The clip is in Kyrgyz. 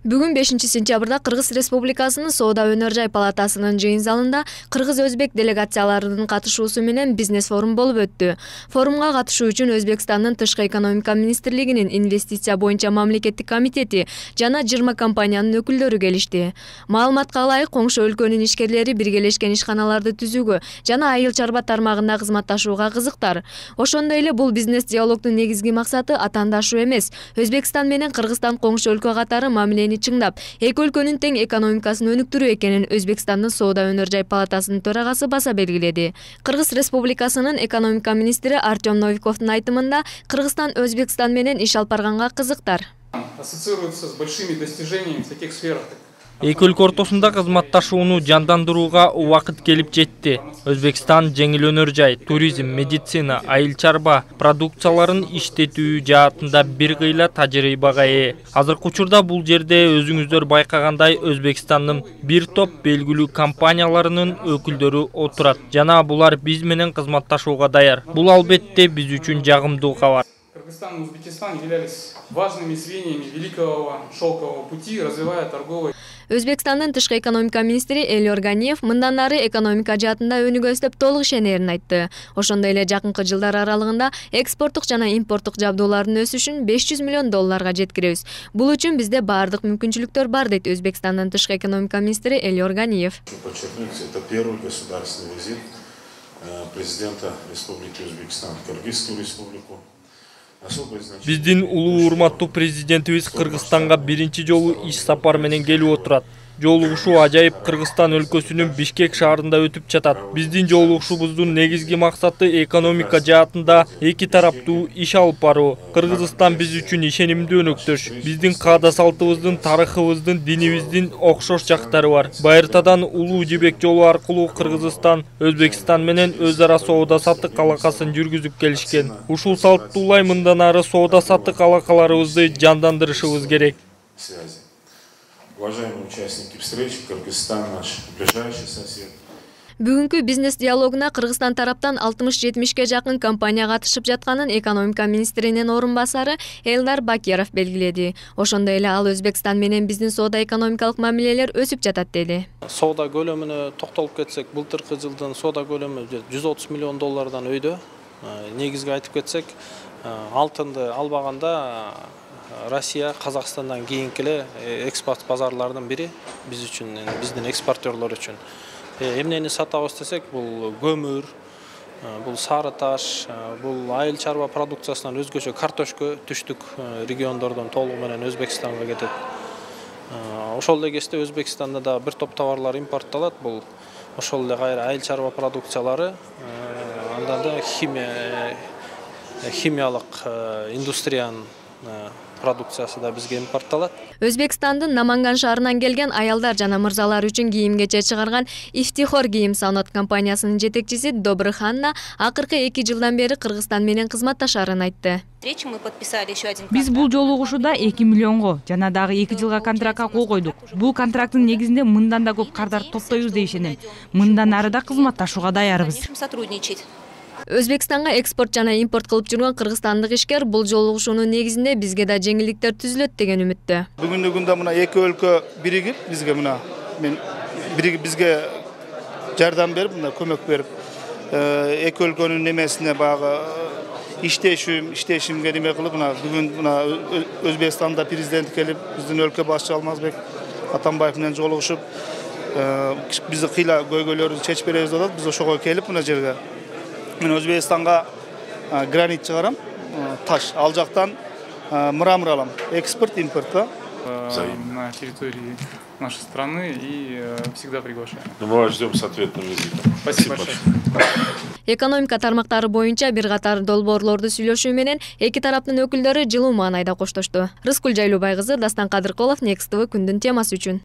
Бүгүн 5-сентябрда Кыргыз Республикасынын Соода өнөр жай палатасынын жыйын залында кыргыз-өзбек делегацияларынын катышуусу менен бизнес форум болуп өттү. Форумга катышуу үчүн Өзбекстандын Тышкы экономика министрлигинин инвестиция боюнча мамлекеттик комитети жана 20 компаниянын өкүлдөрү келишти. Маалыматка ылайык, коңшу өлкөнүн ишкерлери биргелешкен ишканаларды түзүүгө жана айыл чарба тармагында кызматташууга кызыктар. Ошондой эле бул бизнес диалогдун негизги максаты атаандашуу эмес, Өзбекстан менен Кыргызстан коңшу өлкө катары мамилени чыңдап, эки өлкөнүн тең экономикасын өнүктүрүү экенин Өзбекстандын Соода өнөр жай палатасынын төрагасы баса белгиледи. Кыргыз Республикасынын экономика министри Артем Новиковдун айтымында, Кыргызстан Өзбекстан менен иш алып барганга кызыктар. Ассоциируется с большими достижениями в таких сферах. Эки өлкө ортосунда кызматташууну жандандырууга убакыт келип жетти. Өзбекстан жеңил өнөр жай, туризм, медицина, айыл чарба продукцияларын иштетүү жаатында бир кыйла тажрыйбага ээ. Азыркы учурда бул жерде өзүңүздөр байкагандай Өзбекстандын бир топ белгилүү компанияларынын өкүлдөрү отурат жана булар биз менен кызматташууга даяр. Бул албетте биз үчүн жагымдуу кабар. Кыргызстан и Узбекистан являлись важными звеньями великого шелкового пути, развивая торговый. Өзбекстандын Тышкы экономика министри Эльор Ганиев мындан ары экономика жаатында өнүгө өстөп толук ишенерин айтты. Ошондой эле жакынкы жылдар аралыгында экспорттук жана импорттук жабдуулардын өсүшүн $500 миллион жеткиребиз. Бул үчүн бизде баардык мүмкүнчүлүктөр бар, дейт Өзбекстандын Тышкы экономика министри Эльор Ганиев. Это первый государственный визит президента Республики Узбекистан в Кыргызскую республику. Биздин улуу урматтуу президентибиз Кыргызстанга биринчи жолу иш сапар менен келип отурат. Жолугушуу ажайып Кыргызстан өлкөсүнүн Бишкек шаарында өтүп жатат. Биздин жолугушуубуздун негизги максаты экономика жаатында эки тараптуу иш алып баруу. Кыргызстан биз үчүн ишенимдүү өнөктөш. Биздин каада салтыбыздын, тарыхыбыздын, динибиздин окшош жактары бар. Байыртадан Улуу Жибек жолу аркылуу Кыргызстан Өзбекстан менен өз ара соода саттык алакасын жүргүзүп келишкен. Ушул салттуулай мындан ары соода саттык алакаларыбызды жандандырышыбыз керек. Уважаемые участники встречи, Кыргызстан наш ближайший сосед. Бүгүнкү бизнес диалогуна Кыргызстан тараптан 60-70ке жакын компания катышып жатканын экономика министринин орун басары Элдар Бакиров белгиледи. Ошондой эле ал Өзбекстан менен биздин соода экономикалык мамилелер өсүп жатат деди. Соода көлөмүнө токтолуп кетсек, былтыркы жылдын соода көлөмү $130 миллион өйдө. Негизги айтып кетсек, алтынды албаганда Россия Казакстандан кийинки эле экспорт базарларынын бири биз үчүн, биздин экспортерлор үчүн. Эмнени сатабыз десек, бул көмүр, бул сары таш, бул айыл чарба продукциясынан өзгөчө картошка түштүк региондордон толугу менен Өзбекстанга кетет. Ошол эле кезде Өзбекстанда да бир топ товарлар импортталат. Бул ошол эле кайра айыл чарба продукциялары, андан да химиялык индустриянын продукциясы да бизге импортталат. Өзбекстандын Наманган шаарынан келген аялдар жана мырзалар үчүн кийим-кече чыгарган Ифтихор кийим санаат компаниясынын жетекчиси Добрыханна акыркы 2 жылдан бери Кыргызстан менен кызматташарын айтты. Биз бул жолугушууда 2 миллионго жана дагы 2 жылга контрактка кол койдук. Бул контракттын негизинде мындан да көп кардар топтойбуз деп ишенем. Мындан ары да кызматташууга даярбыз. Өзбекстанга экспорт жана импорт кылып жүргөн кыргызстандык ишкер бул жолугушуунун негизинде бизге да жеңилдиктер түзүлөт деген үмүттө. Бүгүнкү күндө мына эки өлкө биригип бизге бизге жардам берип, мына көмөк берип, эки өлкөнүн немесине багы иштешимге неме кылып, мына бүгүн мына Өзбекстанда президент келип, биздин өлкө башчы Алмазбек Атамбаев менен жолугушуп, бизди кыйла көйгөйлөрүбүздү чечип беребиз деп атат. Биз ошого келип мына жерге мен Өзбекстанга гранит чыгарам, таш, ал жактан мрамор алам. Экспорт, импорт. На территории нашей страны и всегда приглашаем. Мы вас ждем с ответным визитом. Спасибо большое. Экономика тармактары боюнча бир катар долбоорлорду сүйлөшүү менен эки тараптын өкүлдөрү жылуу маанайда коштошту. Рыскүл Жайлообай кызы, Дастан Кадыркулов, Next TV күндүн темасы үчүн.